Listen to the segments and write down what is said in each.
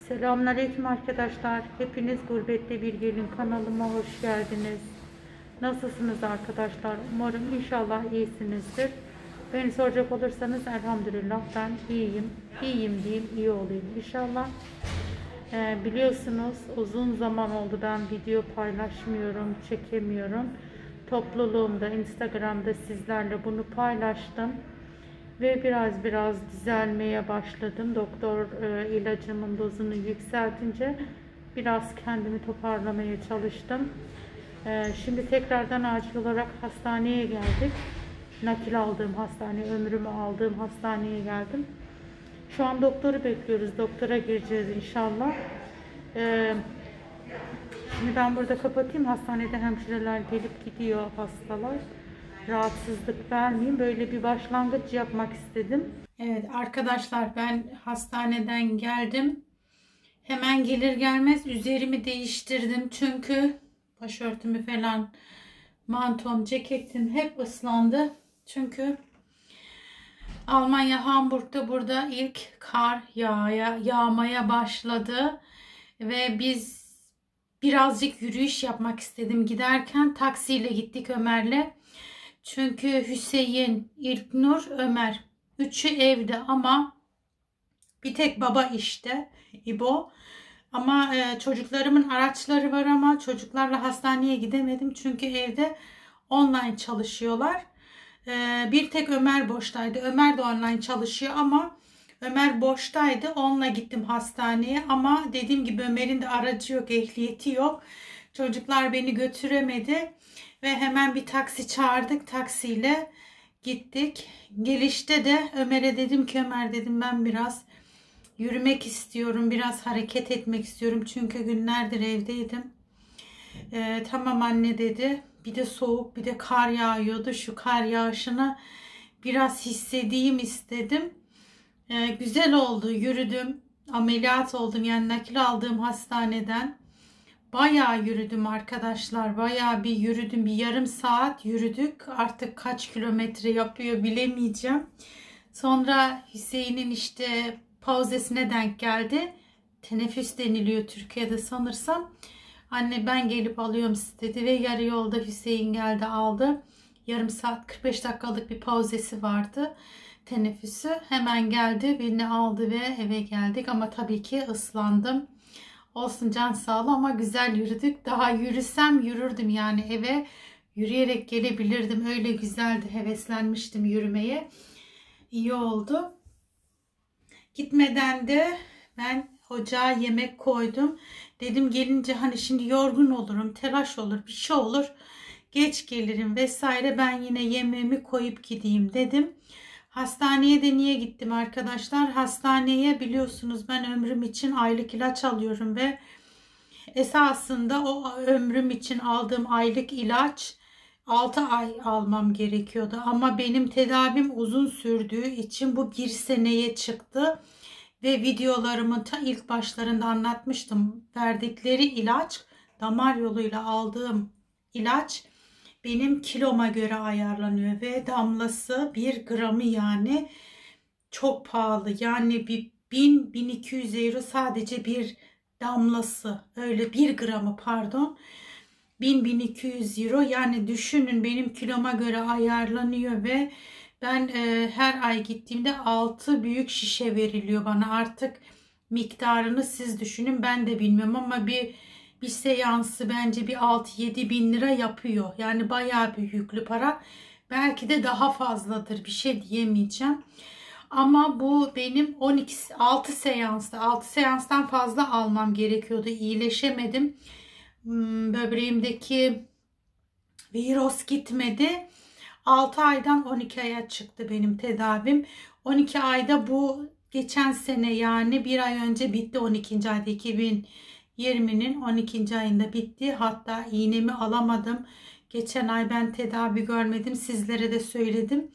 Selamünaleyküm arkadaşlar. Hepiniz Gurbette Bir Gelin kanalıma hoş geldiniz. Nasılsınız arkadaşlar? Umarım inşallah iyisinizdir. Beni soracak olursanız elhamdülillah ben iyiyim. İyiyim diyeyim, iyi olayım inşallah. Biliyorsunuz uzun zaman oldu ben video paylaşmıyorum, çekemiyorum. Topluluğumda, Instagram'da sizlerle bunu paylaştım. Ve biraz düzelmeye başladım. Doktor ilacımın dozunu yükseltince biraz kendimi toparlamaya çalıştım. Şimdi tekrardan acil olarak hastaneye geldik. Nakil aldığım hastane, ömrümü aldığım hastaneye geldim. Şu an doktoru bekliyoruz. Doktora gireceğiz inşallah. Şimdi ben burada kapatayım. Hastanede hemşireler gelip gidiyor, hastalar. Rahatsızlık vermeyeyim. Böyle bir başlangıç yapmak istedim. Evet arkadaşlar, ben hastaneden geldim. Hemen gelir gelmez üzerimi değiştirdim. Çünkü başörtümü falan, mantom, ceketim hep ıslandı. Çünkü Almanya, Hamburg'da burada ilk kar yağmaya başladı. Ve biz birazcık yürüyüş yapmak istedim. Giderken taksiyle gittik Ömer'le. Çünkü Hüseyin, İlknur, Ömer üçü evde ama bir tek baba işte, İbo. Ama çocuklarımın araçları var ama çocuklarla hastaneye gidemedim. Çünkü evde online çalışıyorlar. Bir tek Ömer boştaydı. Ömer de online çalışıyor ama Ömer boştaydı. Onunla gittim hastaneye ama dediğim gibi Ömer'in de aracı yok, ehliyeti yok. Çocuklar beni götüremedi. Ve hemen bir taksi çağırdık. Taksiyle gittik. Gelişte de Ömer'e dedim ki, Ömer dedim, ben biraz yürümek istiyorum. Biraz hareket etmek istiyorum. Çünkü günlerdir evdeydim. Tamam anne dedi. Bir de soğuk, bir de kar yağıyordu. Şu kar yağışını biraz hissedeyim istedim. Güzel oldu. Yürüdüm. Ameliyat oldum. Yani nakil aldığım hastaneden. Bayağı yürüdüm arkadaşlar. Bayağı bir yürüdüm. Bir yarım saat yürüdük. Artık kaç kilometre yapıyor bilemeyeceğim. Sonra Hüseyin'in işte pauzesine denk geldi. Teneffüs deniliyor Türkiye'de sanırsam. Anne ben gelip alıyorum sizi dedi ve yarı yolda Hüseyin geldi aldı. Yarım saat 45 dakikalık bir pauzesi vardı. Teneffüsü hemen geldi, beni aldı ve eve geldik. Ama tabii ki ıslandım. Olsun, can sağlığı, ama güzel yürüdük. Daha yürüsem yürürdüm yani, eve yürüyerek gelebilirdim. Öyle güzeldi. Heveslenmiştim yürümeye. İyi oldu. Gitmeden de ben ocağa yemek koydum. Dedim gelince hani şimdi yorgun olurum, telaş olur, bir şey olur. Geç gelirim vesaire. Ben yine yemeğimi koyup gideyim dedim. Hastaneye de niye gittim arkadaşlar? Hastaneye biliyorsunuz ben ömrüm için aylık ilaç alıyorum ve esasında o ömrüm için aldığım aylık ilaç 6 ay almam gerekiyordu. Ama benim tedavim uzun sürdüğü için bu 1 seneye çıktı. Ve videolarımın ta ilk başlarında anlatmıştım. Verdikleri ilaç, damar yoluyla aldığım ilaç benim kiloma göre ayarlanıyor ve damlası 1 gramı yani çok pahalı. Yani bir 1000-1200 euro sadece bir damlası, öyle 1 gramı pardon, 1000-1200 euro. Yani düşünün, benim kiloma göre ayarlanıyor ve ben her ay gittiğimde 6 büyük şişe veriliyor bana. Artık miktarını siz düşünün, ben de bilmiyorum ama bir seansı bence bir 6-7 bin lira yapıyor. Yani bayağı bir yüklü para. Belki de daha fazladır, bir şey diyemeyeceğim. Ama bu benim 6 seansta, 6 seanstan fazla almam gerekiyordu. İyileşemedim. Böbreğimdeki virüs gitmedi. 6 aydan 12 aya çıktı benim tedavim. 12 ayda bu geçen sene yani bir ay önce bitti. 12. ayda 2020'nin 12. ayında bitti. Hatta iğnemi alamadım. Geçen ay ben tedavi görmedim. Sizlere de söyledim.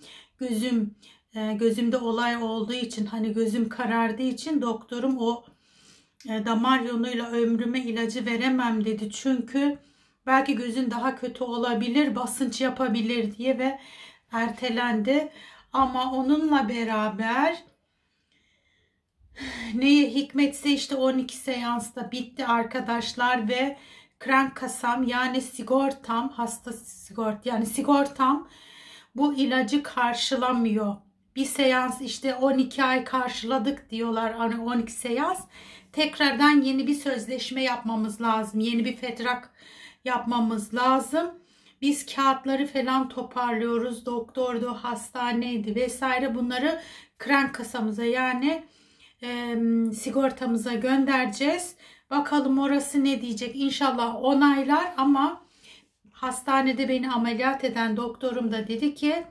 Gözümde olay olduğu için, hani gözüm karardığı için doktorum o damar yoluyla ömrüme ilacı veremem dedi. Çünkü belki gözün daha kötü olabilir, basınç yapabilir diye ve ertelendi. Ama onunla beraber Neye hikmetse işte 12 seansta bitti arkadaşlar ve krank kasam yani sigortam, hasta sigort yani sigortam bu ilacı karşılamıyor. Bir seans işte 12 ay karşıladık diyorlar, hani 12 seans. Tekrardan yeni bir sözleşme yapmamız lazım. Yeni bir fetrak yapmamız lazım. Biz kağıtları falan toparlıyoruz. Doktordu, hastaneydi vesaire, bunları krank kasamıza yani sigortamıza göndereceğiz. Bakalım orası ne diyecek. İnşallah onaylar ama hastanede beni ameliyat eden doktorum da dedi ki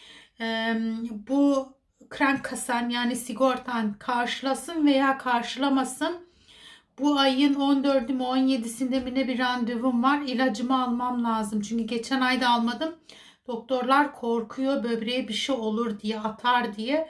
bu krank kasan yani sigortan karşılasın veya karşılamasın. Bu ayın 14'ü mü 17'sinde mi ne bir randevum var. İlacımı almam lazım. Çünkü geçen ayda almadım. Doktorlar korkuyor böbreğe bir şey olur diye, atar diye.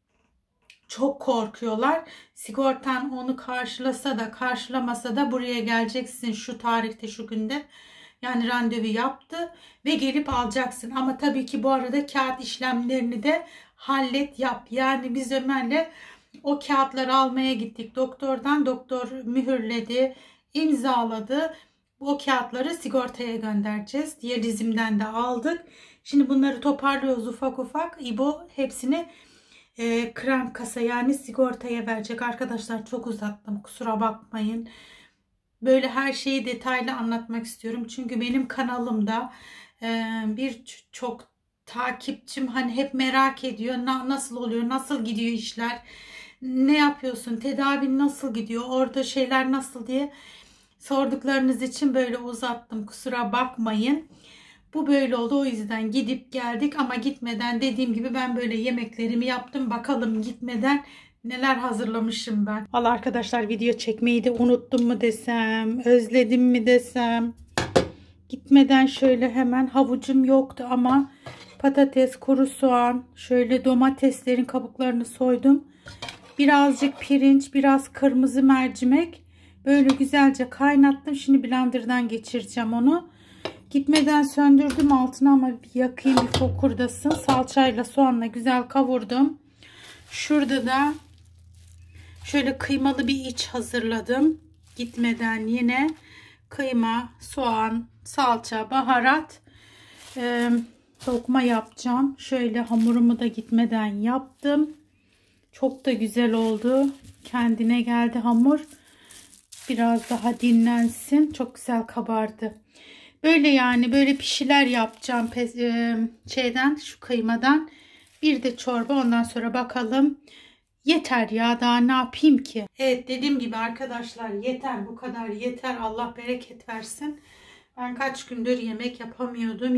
Çok korkuyorlar. Sigortan onu karşılasa da karşılamasa da buraya geleceksin şu tarihte şu günde. Yani randevu yaptı ve gelip alacaksın. Ama tabii ki bu arada kağıt işlemlerini de hallet yap. Yani biz Ömer'le o kağıtları almaya gittik doktordan. Doktor mühürledi, imzaladı. O kağıtları sigortaya göndereceğiz. Diyalizimden de aldık. Şimdi bunları toparlıyoruz ufak ufak. İbo hepsini krank kasa yani sigortaya verecek. Arkadaşlar çok uzattım, kusura bakmayın. Böyle her şeyi detaylı anlatmak istiyorum. Çünkü benim kanalımda bir çok takipçim hani hep merak ediyor. Nasıl oluyor? Nasıl gidiyor işler? Ne yapıyorsun? Tedavin nasıl gidiyor? Orada şeyler nasıl diye sorduklarınız için böyle uzattım. Kusura bakmayın. Bu böyle oldu, o yüzden gidip geldik ama gitmeden dediğim gibi ben böyle yemeklerimi yaptım. Bakalım gitmeden neler hazırlamışım ben. Vallahi arkadaşlar video çekmeyi de unuttum mu desem, özledim mi desem. Gitmeden şöyle hemen havucum yoktu ama patates, kuru soğan, şöyle domateslerin kabuklarını soydum. Birazcık pirinç, biraz kırmızı mercimek. Böyle güzelce kaynattım. Şimdi blenderdan geçireceğim onu. Gitmeden söndürdüm altına ama bir yakayım bir fokurdasın. Salçayla soğanla güzel kavurdum. Şurada da şöyle kıymalı bir iç hazırladım. Gitmeden yine kıyma, soğan, salça, baharat lokma yapacağım. Şöyle hamurumu da gitmeden yaptım. Çok da güzel oldu. Kendine geldi hamur. Biraz daha dinlensin. Çok güzel kabardı. Böyle yani böyle pişiler yapacağım şu kıymadan. Bir de çorba, ondan sonra bakalım. Yeter ya, daha ne yapayım ki? Evet, dediğim gibi arkadaşlar yeter, bu kadar yeter. Allah bereket versin. Ben kaç gündür yemek yapamıyordum.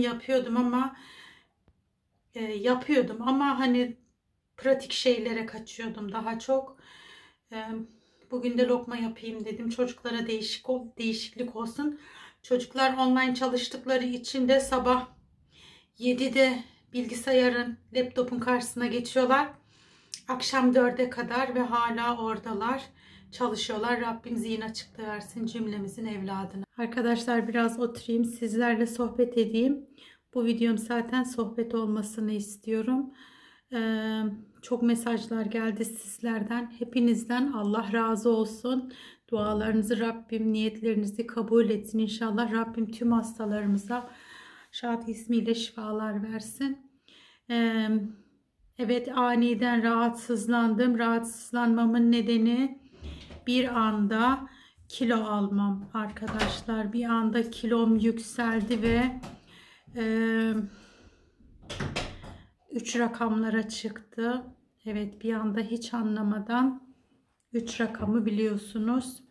Yapıyordum ama hani pratik şeylere kaçıyordum daha çok. Bugün de lokma yapayım dedim. Çocuklara değişiklik olsun. Çocuklar online çalıştıkları için de sabah 7'de bilgisayarın, laptopun karşısına geçiyorlar. Akşam 4'e kadar ve hala oradalar. Çalışıyorlar. Rabbim zihin açıklığı versin cümlemizin evladına. Arkadaşlar biraz oturayım, sizlerle sohbet edeyim. Bu videom zaten sohbet olmasını istiyorum. Çok mesajlar geldi sizlerden. Hepinizden Allah razı olsun. Dualarınızı Rabbim, niyetlerinizi kabul etsin. İnşallah Rabbim tüm hastalarımıza Şad ismiyle şifalar versin. Evet, aniden rahatsızlandım. Rahatsızlanmamın nedeni bir anda kilo almam arkadaşlar. Bir anda kilom yükseldi ve 3 rakamlara çıktı. Evet, bir anda hiç anlamadan 3 rakamı biliyorsunuz.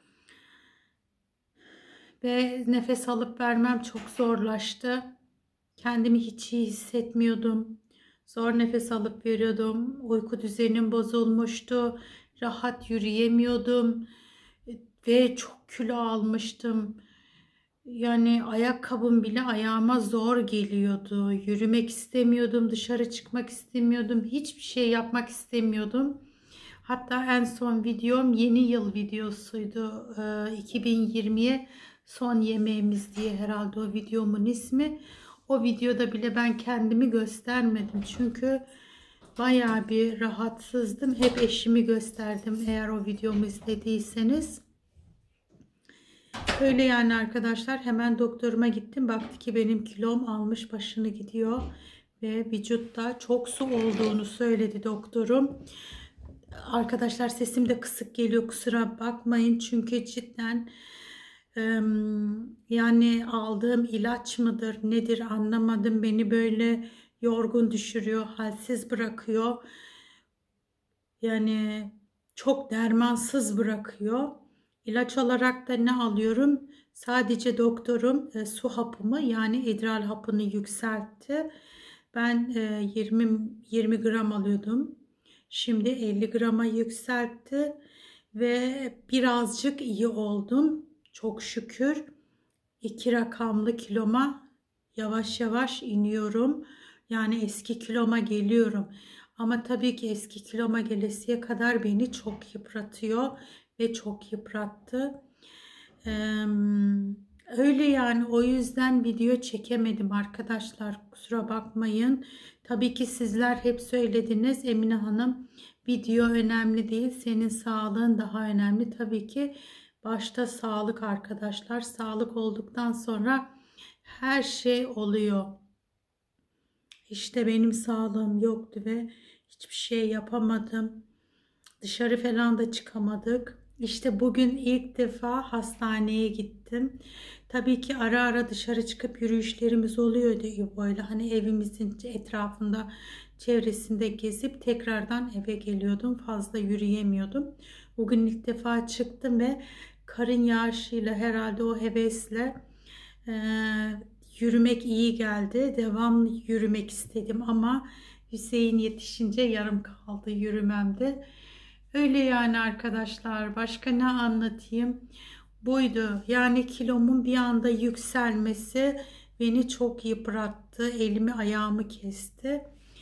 Ve nefes alıp vermem çok zorlaştı. Kendimi hiç iyi hissetmiyordum. Zor nefes alıp veriyordum. Uyku düzenim bozulmuştu. Rahat yürüyemiyordum. Ve çok kilo almıştım. Yani ayakkabım bile ayağıma zor geliyordu. Yürümek istemiyordum. Dışarı çıkmak istemiyordum. Hiçbir şey yapmak istemiyordum. Hatta en son videom yeni yıl videosuydu. 2020'ye son yemeğimiz diye herhalde o videomun ismi. O videoda bile ben kendimi göstermedim. Çünkü Bayağı bir rahatsızdım. Hep eşimi gösterdim eğer o videomu izlediyseniz. Öyle yani arkadaşlar, hemen doktoruma gittim. Baktı ki benim kilom almış başını gidiyor ve vücutta çok su olduğunu söyledi doktorum. Arkadaşlar sesim de kısık geliyor, kusura bakmayın çünkü cidden yani aldığım ilaç mıdır nedir anlamadım, beni böyle yorgun düşürüyor, halsiz bırakıyor, yani çok dermansız bırakıyor. İlaç olarak da ne alıyorum? Sadece doktorum su hapımı yani idrar hapını yükseltti. Ben 20 gram alıyordum. Şimdi 50 grama yükseltti ve birazcık iyi oldum. Çok şükür 2 rakamlı kiloma yavaş yavaş iniyorum. Yani eski kiloma geliyorum. Ama tabii ki eski kiloma gelesiye kadar beni çok yıpratıyor ve çok yıprattı. Öyle yani, o yüzden video çekemedim arkadaşlar, kusura bakmayın. Tabii ki sizler hep söylediniz Emine Hanım, video önemli değil, senin sağlığın daha önemli. Tabii ki başta sağlık arkadaşlar, sağlık olduktan sonra her şey oluyor. İşte benim sağlığım yoktu ve hiçbir şey yapamadım. Dışarı falan da çıkamadık. İşte bugün ilk defa hastaneye gittim. Tabii ki ara ara dışarı çıkıp yürüyüşlerimiz oluyordu İbo'yla. Hani evimizin etrafında, çevresinde gezip tekrardan eve geliyordum. Fazla yürüyemiyordum. Bugün ilk defa çıktım ve karın yağışıyla, herhalde o hevesle yürümek iyi geldi. Devamlı yürümek istedim ama Hüseyin yetişince yarım kaldı yürümemde. Öyle yani arkadaşlar, başka ne anlatayım? Buydu. Yani kilomun bir anda yükselmesi beni çok yıprattı. Elimi ayağımı kesti.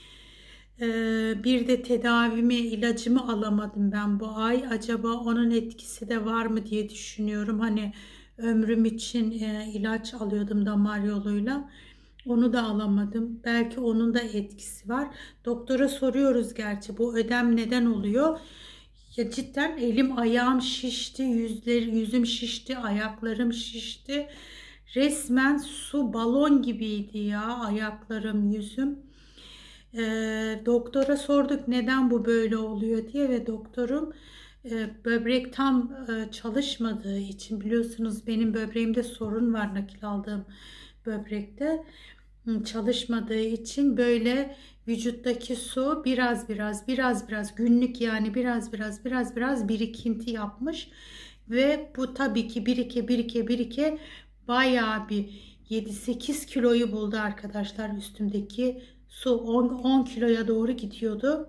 Bir de tedavimi, ilacımı alamadım ben bu ay. Acaba onun etkisi de var mı diye düşünüyorum. Hani ömrüm için ilaç alıyordum damar yoluyla. Onu da alamadım. Belki onun da etkisi var. Doktora soruyoruz gerçi, bu ödem neden oluyor? Ya cidden elim ayağım şişti, yüzüm şişti, ayaklarım şişti. Resmen su balon gibiydi ya ayaklarım, yüzüm. Doktora sorduk neden bu böyle oluyor diye ve doktorum böbrek tam çalışmadığı için, biliyorsunuz benim böbreğimde sorun var, nakil aldığım böbrekte çalışmadığı için böyle vücuttaki su biraz günlük, yani biraz birikinti yapmış ve bu tabii ki birike bayağı bir 7-8 kiloyu buldu arkadaşlar. Üstümdeki su 10 kiloya doğru gidiyordu.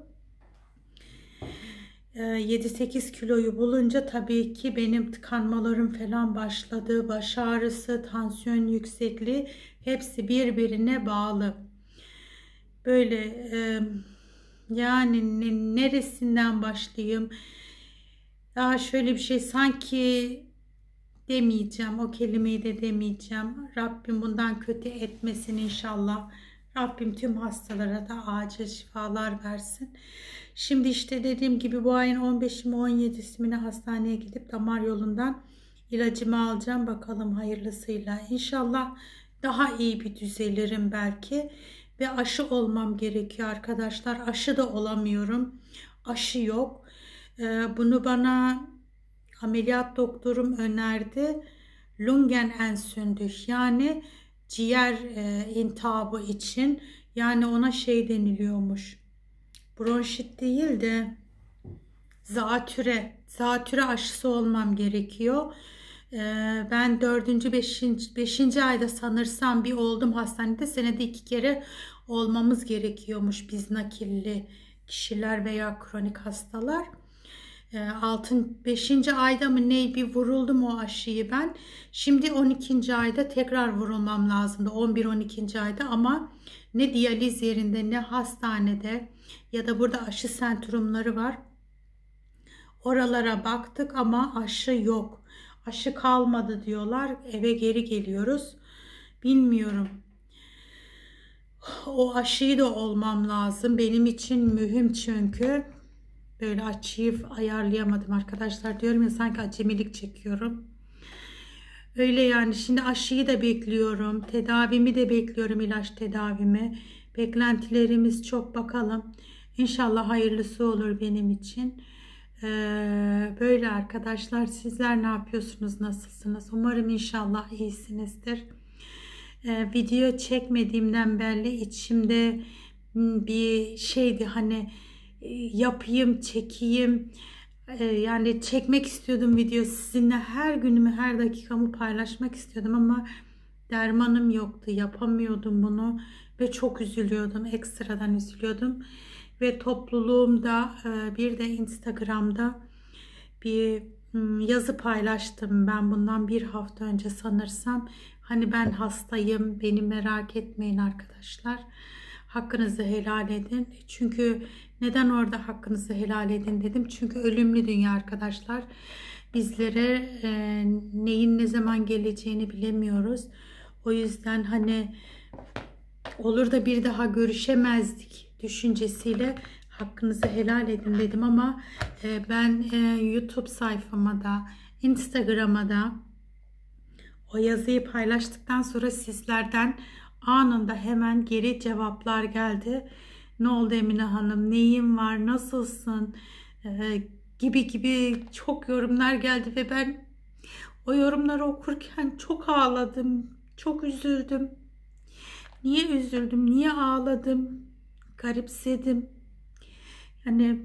7-8 kiloyu bulunca tabii ki benim tıkanmalarım falan başladı. Baş ağrısı, tansiyon yüksekliği, hepsi birbirine bağlı. Böyle yani neresinden başlayayım? Ya şöyle bir şey, sanki demeyeceğim, o kelimeyi de demeyeceğim. Rabbim bundan kötü etmesin inşallah. Rabbim tüm hastalara da acil şifalar versin. Şimdi işte dediğim gibi bu ayın 15'i mi 17'si mi hastaneye gidip damar yolundan ilacımı alacağım. Bakalım hayırlısıyla. İnşallah daha iyi bir düzelirim belki. Ve aşı olmam gerekiyor arkadaşlar. Aşı da olamıyorum. Aşı yok. Bunu bana ameliyat doktorum önerdi. Lungenentzündung, yani ciğer iltihabı için, yani ona şey deniliyormuş. Bronşit değil de zatüre aşısı olmam gerekiyor. Ben 4. 5. ayda sanırsam bir oldum hastanede. Senede 2 kere olmamız gerekiyormuş biz nakilli kişiler veya kronik hastalar. 5. ayda mı ne bir vuruldum o aşıyı ben. Şimdi 12. ayda tekrar vurulmam lazımdı. 11-12. ayda, ama ne diyaliz yerinde ne hastanede ya da burada aşı sentrumları var. Oralara baktık ama aşı yok. Aşı kalmadı diyorlar. Eve geri geliyoruz. Bilmiyorum. O aşıyı da olmam lazım. Benim için mühim çünkü. Böyle açıyı ayarlayamadım arkadaşlar. Diyorum ya, sanki acemilik çekiyorum. Öyle yani, şimdi aşıyı da bekliyorum. Tedavimi de bekliyorum, ilaç tedavimi. Beklentilerimiz çok, bakalım. İnşallah hayırlısı olur benim için. Böyle arkadaşlar, sizler ne yapıyorsunuz, nasılsınız? Umarım inşallah iyisinizdir. Video çekmediğimden belli içimde bir şeydi, hani yapayım, çekeyim. Yani çekmek istiyordum video, sizinle her günümü, her dakikamı paylaşmak istiyordum ama dermanım yoktu, yapamıyordum bunu ve çok üzülüyordum, ekstradan üzülüyordum. Ve topluluğumda bir de Instagram'da bir yazı paylaştım ben bundan bir hafta önce sanırsam. Hani ben hastayım, beni merak etmeyin arkadaşlar, hakkınızı helal edin. Çünkü neden orada hakkınızı helal edin dedim? Çünkü ölümlü dünya arkadaşlar. Bizlere neyin ne zaman geleceğini bilemiyoruz. O yüzden hani olur da bir daha görüşemezdik düşüncesiyle hakkınızı helal edin dedim. Ama ben YouTube sayfama da, Instagram'a da o yazıyı paylaştıktan sonra sizlerden anında hemen geri cevaplar geldi. Ne oldu Emine Hanım? Neyin var? Nasılsın? Gibi çok yorumlar geldi ve ben o yorumları okurken çok ağladım. Çok üzüldüm. Niye üzüldüm? Niye ağladım? Garipsedim. Yani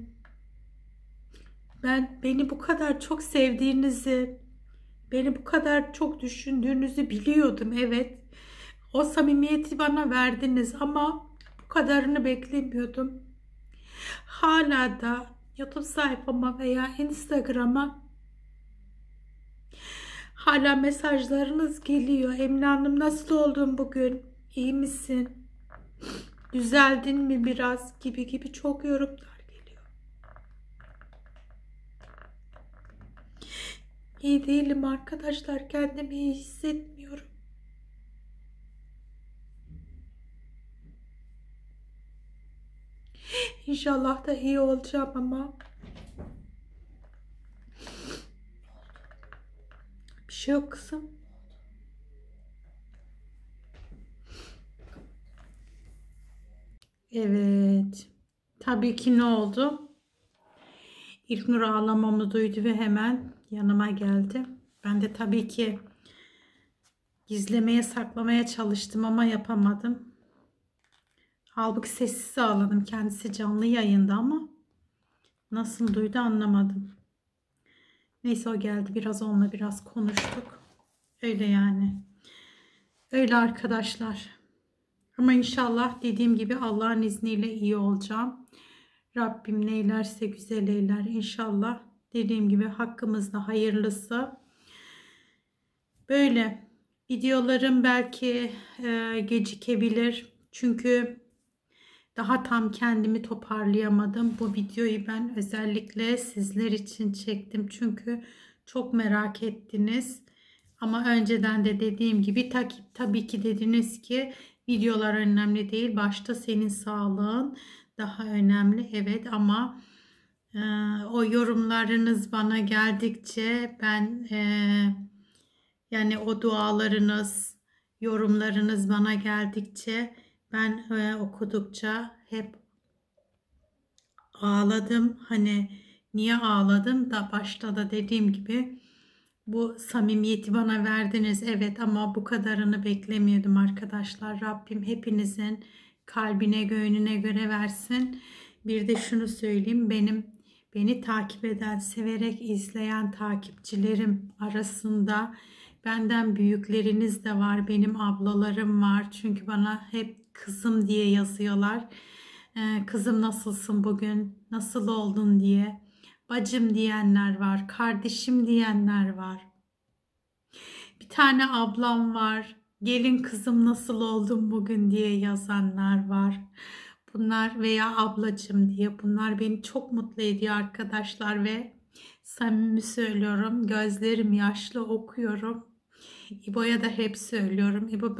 beni bu kadar çok sevdiğinizi, beni bu kadar çok düşündüğünüzü biliyordum, evet. O samimiyeti bana verdiniz ama bu kadarını beklemiyordum. Hala da YouTube sayfama veya Instagram'a hala mesajlarınız geliyor. Emine Hanım, nasıl oldun bugün? İyi misin? Düzeldin mi biraz? Gibi çok yorumlar geliyor. İyi değilim arkadaşlar. Kendimi iyi hissetmiyorum. İnşallah da iyi olacağım ama bir şey yok kızım. Evet. Tabii ki ne oldu? İlknur ağlamamı duydu ve hemen yanıma geldi. Ben de tabii ki gizlemeye, saklamaya çalıştım ama yapamadım. Halbuki sessiz ağladım. Kendisi canlı yayında ama nasıl duydu anlamadım. Neyse, o geldi. Biraz onunla biraz konuştuk. Öyle yani. Öyle arkadaşlar. Ama inşallah dediğim gibi Allah'ın izniyle iyi olacağım. Rabbim neylerse güzel eyler inşallah. Dediğim gibi hakkımızda hayırlısı. Böyle videolarım belki gecikebilir. Çünkü daha tam kendimi toparlayamadım. Bu videoyu ben özellikle sizler için çektim. Çünkü çok merak ettiniz. Ama önceden de dediğim gibi tabii ki dediniz ki videolar önemli değil. Başta senin sağlığın daha önemli. Evet ama o yorumlarınız bana geldikçe ben yani o dualarınız, yorumlarınız bana geldikçe ben okudukça hep ağladım. Hani niye ağladım da başta da dediğim gibi bu samimiyeti bana verdiniz. Evet ama bu kadarını beklemiyordum arkadaşlar. Rabbim hepinizin kalbine, gönlüne göre versin. Bir de şunu söyleyeyim. Beni takip eden, severek izleyen takipçilerim arasında benden büyükleriniz de var. Benim ablalarım var. Çünkü bana hep kızım diye yazıyorlar. Kızım nasılsın bugün? Nasıl oldun diye. Bacım diyenler var. Kardeşim diyenler var. Bir tane ablam var. Gelin kızım nasıl oldun bugün diye yazanlar var. Bunlar veya ablacım diye. Bunlar beni çok mutlu ediyor arkadaşlar ve samimi söylüyorum. Gözlerim yaşlı okuyorum. İbo'ya da hep söylüyorum. İbo, ben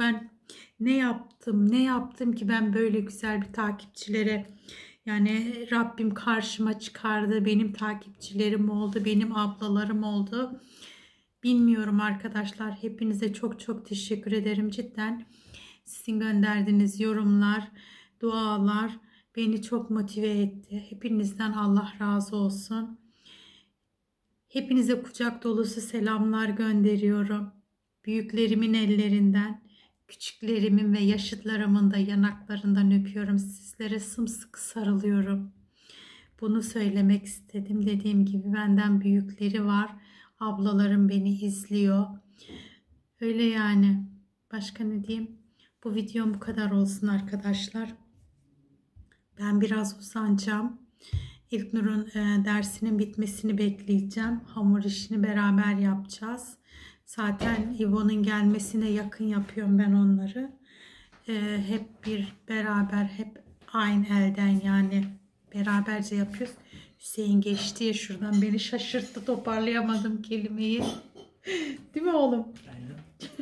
Ne yaptım ki ben böyle güzel bir takipçilere, yani Rabbim karşıma çıkardı. Benim takipçilerim oldu, benim ablalarım oldu. Bilmiyorum arkadaşlar. Hepinize çok çok teşekkür ederim cidden. Sizin gönderdiğiniz yorumlar, dualar beni çok motive etti. Hepinizden Allah razı olsun. Hepinize kucak dolusu selamlar gönderiyorum. Büyüklerimin ellerinden, küçüklerimin ve yaşıtlarımın da yanaklarından öpüyorum. Sizlere sımsıkı sarılıyorum. Bunu söylemek istedim. Dediğim gibi benden büyükleri var. Ablalarım beni izliyor. Öyle yani. Başka ne diyeyim? Bu videom bu kadar olsun arkadaşlar. Ben biraz uzanacağım. İlknur'un dersinin bitmesini bekleyeceğim. Hamur işini beraber yapacağız. Zaten İvo'nun gelmesine yakın yapıyorum ben onları. Hep bir beraber, hep aynı elden, yani beraberce yapıyoruz. Hüseyin geçti ya şuradan, beni şaşırttı, toparlayamadım kelimeyi. Değil mi oğlum? Aynen.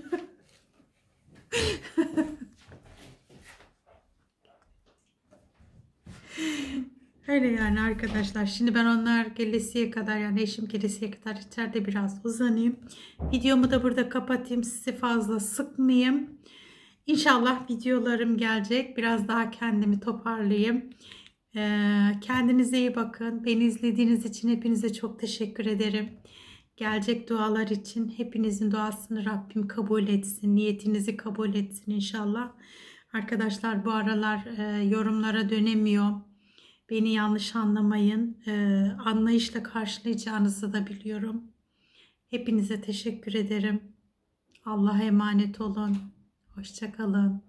Öyle yani arkadaşlar. Şimdi ben onlar gelesiye kadar, yani eşim gelesiye kadar içeride biraz uzanayım. Videomu da burada kapatayım. Sizi fazla sıkmayayım. İnşallah videolarım gelecek. Biraz daha kendimi toparlayayım. Kendinize iyi bakın. Beni izlediğiniz için hepinize çok teşekkür ederim. Gelecek dualar için hepinizin duasını Rabbim kabul etsin. Niyetinizi kabul etsin inşallah. Arkadaşlar bu aralar yorumlara dönemiyorum. Beni yanlış anlamayın. Anlayışla karşılayacağınızı da biliyorum. Hepinize teşekkür ederim. Allah'a emanet olun. Hoşça kalın.